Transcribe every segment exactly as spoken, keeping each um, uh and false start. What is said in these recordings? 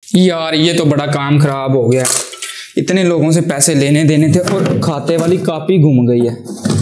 यार ये तो बड़ा काम खराब हो गया। इतने लोगों से पैसे लेने देने थे और खाते वाली कॉपी गुम गई है।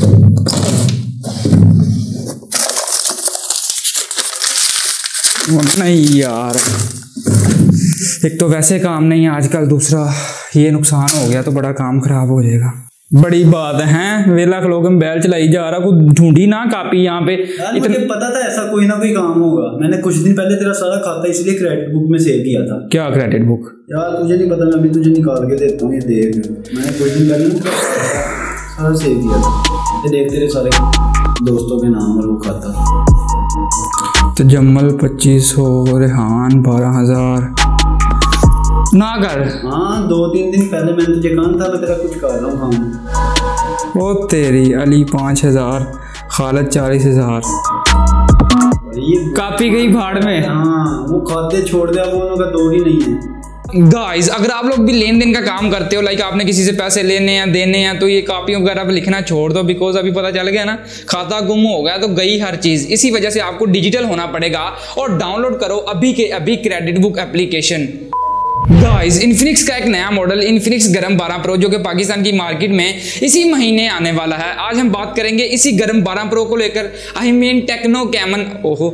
नहीं यार, एक तो वैसे काम नहीं है आजकल, दूसरा ये नुकसान हो गया तो बड़ा काम खराब हो जाएगा। बड़ी बात है, वेला खलो के बैल चलाई जा रहा, कुछ ढूंढी ना कॉपी यहाँ पे। यार मुझे पता था ऐसा कोई ना कोई काम होगा। मैंने कुछ दिन पहले तेरा सारा खाता इसलिए क्रेडिट बुक में सेव किया था। क्या क्रेडिट बुक? यार तुझे नहीं पता, मैं अभी तुझे निकाल के देता हूँ, ये देख। मैंने कुछ दिन पहले सारा सेव किया था, ये देख तेरे सारे दोस्तों के नाम और वो खाता। तो जम्मल पच्चीस सौ, रेहान बारह हजार ना कर। हाँ दो तीन दिन पहले मैंने तुझे कहा था मैं तेरा कुछ कर रहा हूँ काम। ओ तेरी, अली पाँच हजार, खालिद चालीस हजार। कॉपी गई भाड़ में। हाँ वो खाते छोड़ दिया, वो उनका दो ही नहीं है। गाइस अगर आप लोग भी लेन देन का काम करते हो, लाइक आपने किसी से पैसे लेने हैं देने हैं, तो ये कॉपियों वगैरह पे लिखना छोड़ दो, बिकॉज अभी पता चल गया ना खाता गुम हो गया तो गई हर चीज। इसी वजह से आपको डिजिटल होना पड़ेगा और डाउनलोड करो अभी के अभी credit book application. Guys Infinix का एक नया मॉडल इन्फिनिक्स गरम बारह प्रो जो कि पाकिस्तान की मार्केट में इसी महीने आने वाला है। आज हम बात करेंगे इसी गरम बारह प्रो को लेकर। आई मीन टेक्नो कैमन, ओहो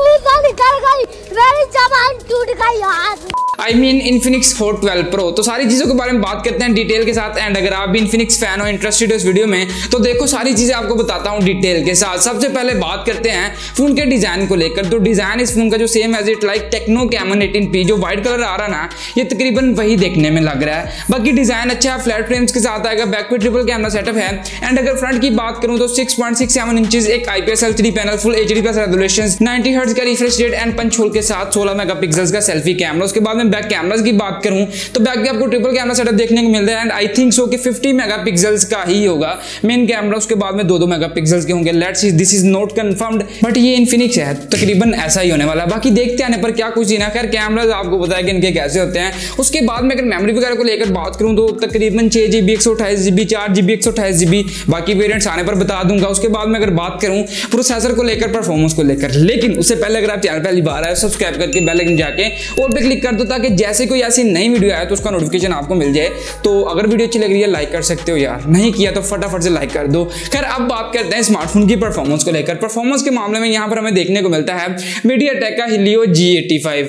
I mean Infinix Hot twelve Pro. तो सारी चीजों के बारे में बात करते हैं डिटेल के साथ। एंड अगर आप भी इन्फिनिक्स फैन हो, इंटरेस्टेड हो इस वीडियो में, तो देखो सारी चीजें आपको बताता हूँ डिटेल के साथ। सबसे पहले बात करते हैं फोन के डिजाइन को लेकर। तो डिजाइन इस फोन का जो same as it like Tecno Camon eighteen P जो व्हाइट कलर आ रहा ना, ये तकरीबन वही देखने में लग रहा है। बाकी डिजाइन अच्छा है, फ्लैट फ्रेम्स के साथ आएगा, बैक पे ट्रिपल कैमरा सेटअप है। एंड अगर फ्रंट की बात करूं तो six point six seven inches एक IPS LCD panel, full HD plus resolution, ninety hertz का refresh rate and punch hole के साथ सोलह मेगापिक्सल्स का सेल्फी कैमरा। उसके बाद में बैक कैमरास की बात करूं तो बैक पे आपको ट्रिपल कैमरा सेटअप देखने को मिल रहा है। एंड आई थिंक सो कि फिफ्टी मेगापिक्सल्स का ही होगा मेन कैमरा, उसके बाद में दो दो मेगापिक्सल्स के होंगे। Let's see, this is not confirmed, but ये इन्फिनिक्स है तकरीबन ऐसा ही होने वाला है। बाकी देखते आने पर क्या कुछ ना, खैर कैमराज आपको पता है कि इनके कैसे होते हैं। उसके बाद में अगर मेमोरी वगैरह को लेकर बात करूं तो तकरीबन छह जीबी एक सौ अट्ठाईस जीबी चार जीबी एक सौ अट्ठाईस जीबी, बाकी वेरिएंट्स आने पर बता दूंगा। उसके बाद में अगर बात करूं प्रोसेसर को लेकर, परफॉर्मेंस को लेकर, लेकिन उससे पहले अगर आप चैनल पहली बार आए सब्सक्राइब करके बेल आइकन जाके और पे क्लिक कर दो ताकि जैसे कोई ऐसी नई वीडियो आए तो उसका नोटिफिकेशन आपको मिल जाए। तो अगर वीडियो अच्छी लग रही है लाइक कर सकते हो यार, नहीं किया तो फटाफट से लाइक कर दो। खैर अब बात करते हैं स्मार्टफोन की परफॉर्मेंस को लेकर। परफॉर्मेंस के मामले में यहां पर हमें देखने को मिलता है मीडियाटेक का हीलियो जी एटी फाइव।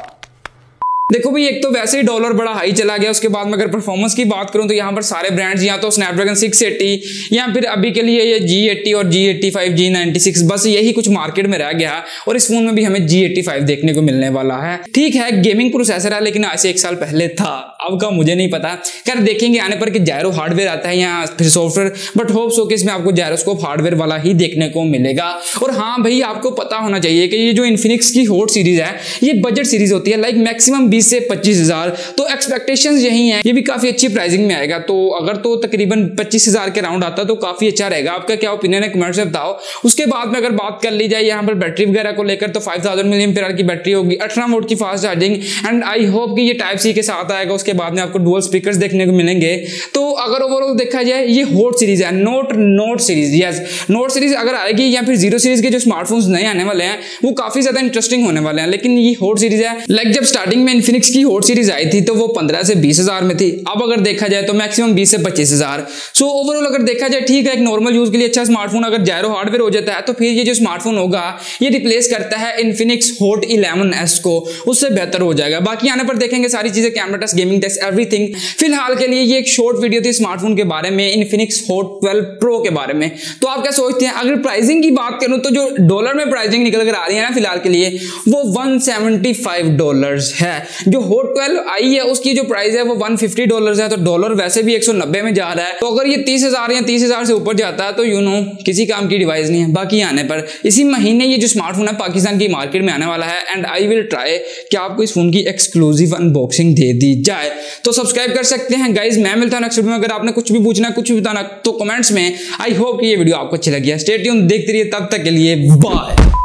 देखो भाई एक तो वैसे ही डॉलर बड़ा हाई चला गया। उसके बाद में अगर परफॉर्मेंस की बात करूं तो यहाँ पर सारे ब्रांड्स या तो स्नैपड्रैगन सिक्स एटी या फिर अभी के लिए ये जी एटी और G eighty five G ninety six, बस यही कुछ मार्केट में रह गया। और इस फोन में भी हमें जी एटी फाइव देखने को मिलने वाला है। ठीक है गेमिंग प्रोसेसर है, लेकिन आज से एक साल पहले था, अब का मुझे नहीं पता। खैर देखेंगे आने पर कि जायरो हार्डवेयर आता है या फिर सॉफ्टवेयर, बट होप सो कि इसमें आपको जायरोस्कोप हार्डवेयर वाला ही देखने को मिलेगा। और हाँ भाई आपको पता होना चाहिए कि ये जो इन्फिनिक्स की हॉट सीरीज है ये बजट सीरीज होती है, लाइक मैक्सिमम बीस से पच्चीस हजार। तो एक्सपेक्टेशंस यही हैं, ये भी काफी अच्छी प्राइसिंग में आएगा। तो अगर तो तकरीबन पच्चीस हजार के राउंड आता तो काफी अच्छा रहेगा। आपका क्या ओपिनियन है कमेंट से बताओ। उसके बाद में अगर बात कर ली जाए यहाँ पर बैटरी वगैरह को लेकर तो फाइव थाउजेंड मिलियन पेयर की बैटरी होगी, अठारह वोल्ट की fast charging. And I hope कि ये टाइप सी के साथ आएगा। उसके बाद में आपको डुअल स्पीकर्स देखने को मिलेंगे। तो अगर ओवरऑल देखा जाए ये हॉट सीरीज है, Note Note series. Yes Note series अगर आएगी या फिर जीरो सीरीज के जो स्मार्टफोन्स नए आने वाले हैं वो काफी ज्यादा इंटरेस्टिंग होने वाले हैं। लेकिन ये हॉट सीरीज है, लाइक जब स्टार्टिंग में इन्फिनिक्स की हॉट सीरीज आई थी तो वो पंद्रह से बीस हजार में थी। अब अगर देखा जाए तो मैक्सिमम बीस से पच्चीस हजार। सो ओवरऑल अगर देखा जाए ठीक है, एक नॉर्मल यूज के लिए अच्छा स्मार्टफोन। अगर जायरो हार्डवेयर हो जाता है तो फिर ये जो स्मार्टफोन होगा ये रिप्लेस करता है इन्फिनिक्स हॉट इलेवन एस को, उससे बेहतर हो जाएगा। बाकी आने पर देखेंगे सारी चीजें, camera test, gaming test, everything. फिलहाल के लिए ये एक शॉर्ट वीडियो थी स्मार्टफोन के बारे में, इन्फिनिक्स हॉट ट्वेल्व प्रो के बारे में। तो आप क्या सोचते हैं? अगर प्राइसिंग की बात करूं तो जो डॉलर में प्राइसिंग निकल कर आ रही है ना फिलहाल के लिए वो वन सेवेंटी फाइव डॉलर्स है। जो हॉट ट्वेल्व आई है उसकी जो प्राइस है वो वन फिफ्टी डॉलर्स है। तो डॉलर वैसे भी एक सौ नब्बे में जा रहा है। तो अगर ये तीस हजार या तीस हजार से ऊपर जाता है तो यू नो किसी काम की डिवाइस नहीं है। बाकी आने पर इसी महीने ये जो स्मार्टफोन है पाकिस्तान की मार्केट में आने वाला है। एंड आई विल ट्राई कि आपको इस फोन की एक्सक्लूसिव अनबॉक्सिंग दे दी जाए। तो सब्सक्राइब कर सकते हैं गाइज। मैं मिलता हूं नेक्स्ट वीडियो में। अगर आपने कुछ भी पूछना कुछ भी बताना तो कमेंट्स में। आई होप कि ये वीडियो आपको अच्छी लगी है। स्टे ट्यून देखते रहिए, तब तक के लिए बाय।